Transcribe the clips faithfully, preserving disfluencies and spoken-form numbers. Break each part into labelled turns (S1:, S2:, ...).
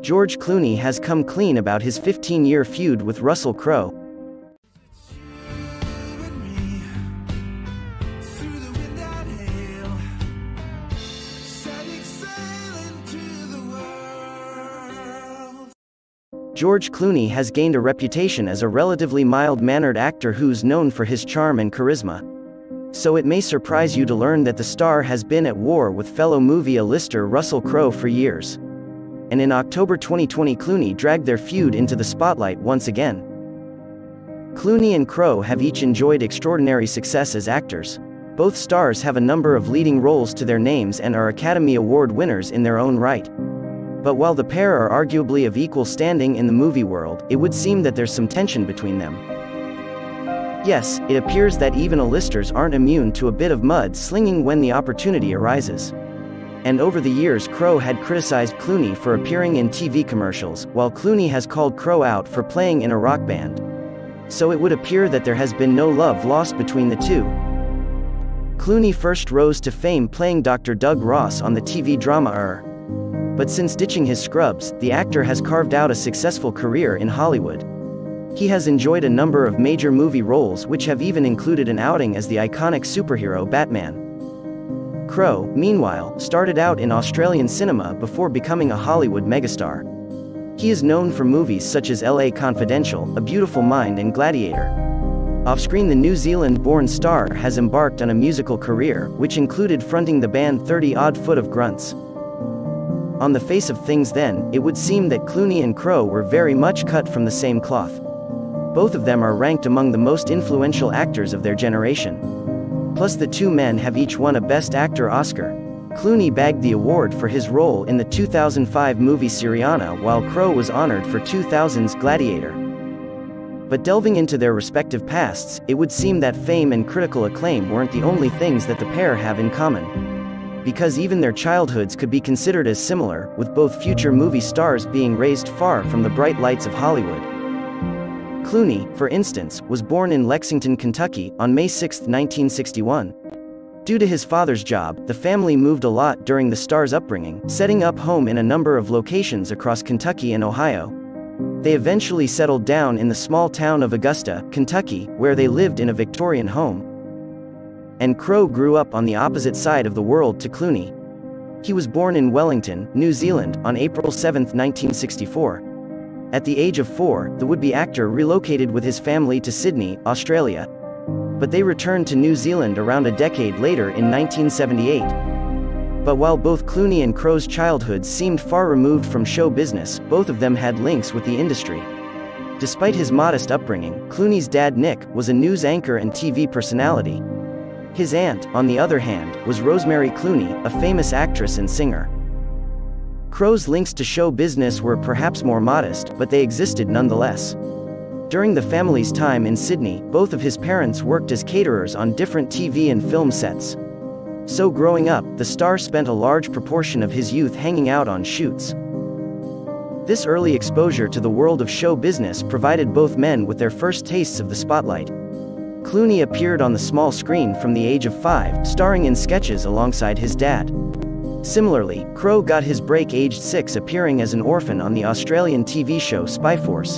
S1: George Clooney has come clean about his fifteen-year feud with Russell Crowe. George Clooney has gained a reputation as a relatively mild-mannered actor who's known for his charm and charisma. So it may surprise you to learn that the star has been at war with fellow movie A-lister Russell Crowe for years. And in October twenty twenty, Clooney dragged their feud into the spotlight once again. Clooney and Crowe have each enjoyed extraordinary success as actors. Both stars have a number of leading roles to their names and are Academy Award winners in their own right. But while the pair are arguably of equal standing in the movie world, it would seem that there's some tension between them. Yes, it appears that even A-listers aren't immune to a bit of mud-slinging when the opportunity arises. And over the years, Crowe had criticized Clooney for appearing in T V commercials, while Clooney has called Crowe out for playing in a rock band. So it would appear that there has been no love lost between the two. Clooney first rose to fame playing Doctor Doug Ross on the T V drama ER. But since ditching his scrubs, the actor has carved out a successful career in Hollywood. He has enjoyed a number of major movie roles which have even included an outing as the iconic superhero Batman. Crowe, meanwhile, started out in Australian cinema before becoming a Hollywood megastar. He is known for movies such as L A Confidential, A Beautiful Mind and Gladiator. Off-screen, the New Zealand-born star has embarked on a musical career, which included fronting the band thirty odd Foot of Grunts. On the face of things then, it would seem that Clooney and Crowe were very much cut from the same cloth. Both of them are ranked among the most influential actors of their generation. Plus the two men have each won a Best Actor Oscar. Clooney bagged the award for his role in the two thousand five movie Syriana, while Crowe was honored for two thousand's Gladiator. But delving into their respective pasts, it would seem that fame and critical acclaim weren't the only things that the pair have in common. Because even their childhoods could be considered as similar, with both future movie stars being raised far from the bright lights of Hollywood. Clooney, for instance, was born in Lexington, Kentucky, on May sixth, nineteen sixty-one. Due to his father's job, the family moved a lot during the star's upbringing, setting up home in a number of locations across Kentucky and Ohio. They eventually settled down in the small town of Augusta, Kentucky, where they lived in a Victorian home. And Crowe grew up on the opposite side of the world to Clooney. He was born in Wellington, New Zealand, on April seventh, nineteen sixty-four. At the age of four, the would-be actor relocated with his family to Sydney, Australia. But they returned to New Zealand around a decade later in nineteen seventy-eight. But while both Clooney and Crowe's childhoods seemed far removed from show business, both of them had links with the industry. Despite his modest upbringing, Clooney's dad Nick was a news anchor and T V personality. His aunt, on the other hand, was Rosemary Clooney, a famous actress and singer. Crowe's links to show business were perhaps more modest, but they existed nonetheless. During the family's time in Sydney, both of his parents worked as caterers on different T V and film sets. So growing up, the star spent a large proportion of his youth hanging out on shoots. This early exposure to the world of show business provided both men with their first tastes of the spotlight. Clooney appeared on the small screen from the age of five, starring in sketches alongside his dad. Similarly, Crowe got his break aged six, appearing as an orphan on the Australian T V show Spy Force.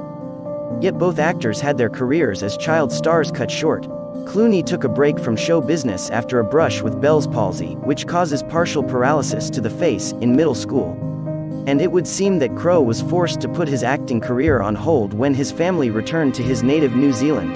S1: Yet both actors had their careers as child stars cut short. Clooney took a break from show business after a brush with Bell's palsy, which causes partial paralysis to the face, in middle school. And it would seem that Crowe was forced to put his acting career on hold when his family returned to his native New Zealand.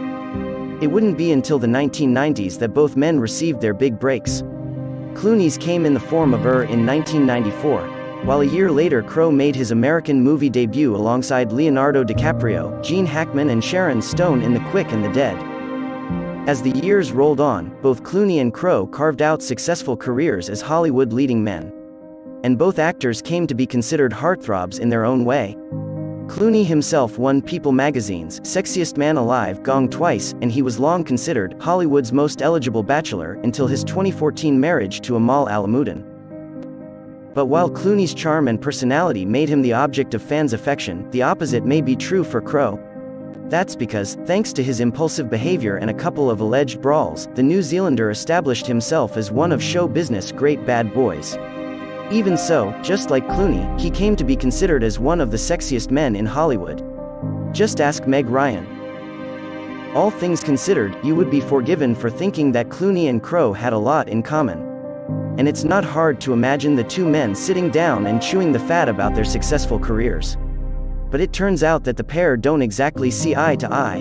S1: It wouldn't be until the nineteen nineties that both men received their big breaks. Clooney's came in the form of ER in nineteen ninety-four, while a year later Crowe made his American movie debut alongside Leonardo DiCaprio, Gene Hackman and Sharon Stone in The Quick and the Dead. As the years rolled on, both Clooney and Crowe carved out successful careers as Hollywood leading men. And both actors came to be considered heartthrobs in their own way. Clooney himself won People magazine's Sexiest Man Alive gong twice, and he was long considered Hollywood's most eligible bachelor until his twenty fourteen marriage to Amal Alamuddin. But while Clooney's charm and personality made him the object of fans' affection, the opposite may be true for Crowe. That's because, thanks to his impulsive behavior and a couple of alleged brawls, the New Zealander established himself as one of show business' great bad boys. Even so, just like Clooney, he came to be considered as one of the sexiest men in Hollywood. Just ask Meg Ryan. All things considered, you would be forgiven for thinking that Clooney and Crowe had a lot in common. And it's not hard to imagine the two men sitting down and chewing the fat about their successful careers. But it turns out that the pair don't exactly see eye to eye.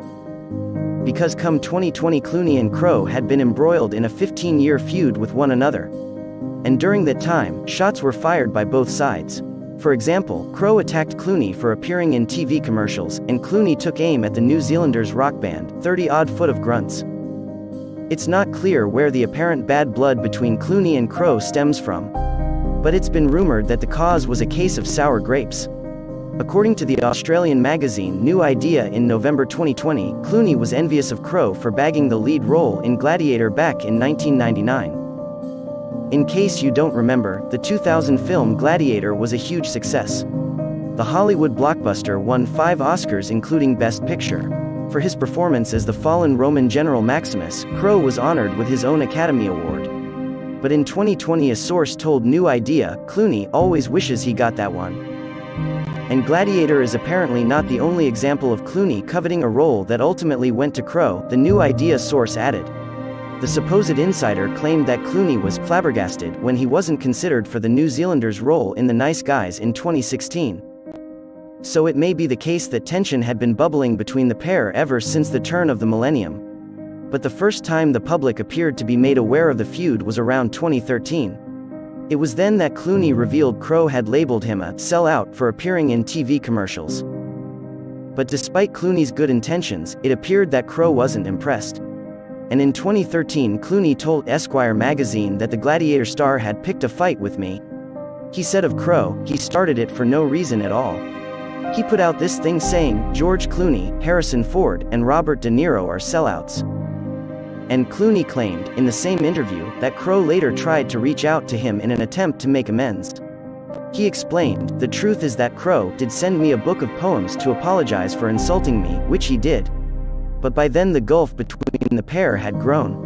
S1: Because come twenty twenty, Clooney and Crowe had been embroiled in a fifteen-year feud with one another. And during that time, shots were fired by both sides. For example, Crowe attacked Clooney for appearing in T V commercials, and Clooney took aim at the New Zealanders' rock band, thirty odd Foot of Grunts. It's not clear where the apparent bad blood between Clooney and Crowe stems from. But it's been rumored that the cause was a case of sour grapes. According to the Australian magazine New Idea in November twenty twenty, Clooney was envious of Crowe for bagging the lead role in Gladiator back in nineteen ninety-nine. In case you don't remember, the two thousand film Gladiator was a huge success. The Hollywood blockbuster won five Oscars including Best Picture. For his performance as the fallen Roman general Maximus, Crowe was honored with his own Academy Award. But in twenty twenty, a source told New Idea, Clooney always wishes he got that one. And Gladiator is apparently not the only example of Clooney coveting a role that ultimately went to Crowe, the New Idea source added. The supposed insider claimed that Clooney was flabbergasted when he wasn't considered for the New Zealanders' role in The Nice Guys in twenty sixteen. So it may be the case that tension had been bubbling between the pair ever since the turn of the millennium. But the first time the public appeared to be made aware of the feud was around twenty thirteen. It was then that Clooney revealed Crowe had labeled him a sellout for appearing in T V commercials. But despite Clooney's good intentions, it appeared that Crowe wasn't impressed. And in twenty thirteen, Clooney told Esquire magazine that the Gladiator star had picked a fight with me. He said of Crowe, he started it for no reason at all. He put out this thing saying, George Clooney, Harrison Ford, and Robert De Niro are sellouts. And Clooney claimed, in the same interview, that Crowe later tried to reach out to him in an attempt to make amends. He explained, the truth is that Crowe did send me a book of poems to apologize for insulting me, which he did. But by then the gulf between the pair had grown.